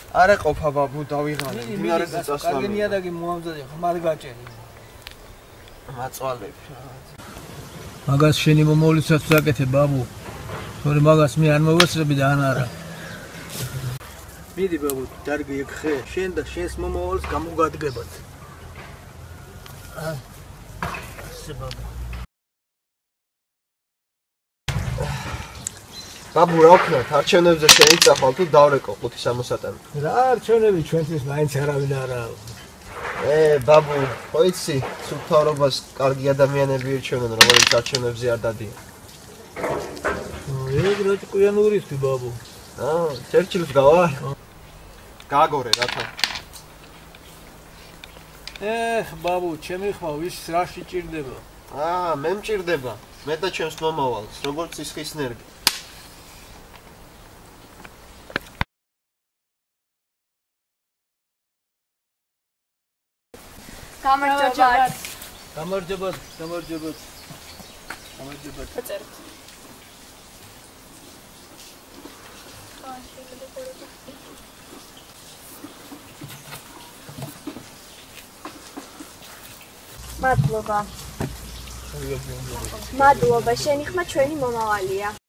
არა ყოფა ბაბუ დავიღალე დინარეზე წასვლა კარგი ნიადაგი მოამზადე ხომ არ გაჭერი მაწვალებ მაგას შენი მომავლიცაც ვაკეთე ბაბუ თორე მაგას მე არ მოვეცრები და ან არა მიდი ბაბუ დარგი ეგ ხე შენ და შენს მომავალს გამოგადგებათ ასე ბაბუ ბაბუ რა ვქნათ არჩევნებზე შეიცახვალ თუ დავრეკო 5-60-ად რა არჩევნები ჩვენთვის მაინც არავინ არა ბაბუ ხო იცი სულთაურობას კარგი ადამიანები ირჩევენ როგორც არჩევნებზე არ დადიან ეგ რა ჭკვიანურისთვის ბაბუ ჩერჩილს გავა გააგორე რათა ბაბუ ჩემი ხმა ვის რაში ჭირდება მე მჭირდება მე და ჩემს მომავალს როგორც სისხლის ნერგი გამარჯობათ. გამარჯობათ. აწერეთ. მადლობა. შენი ხმა ჩვენი მომავალია.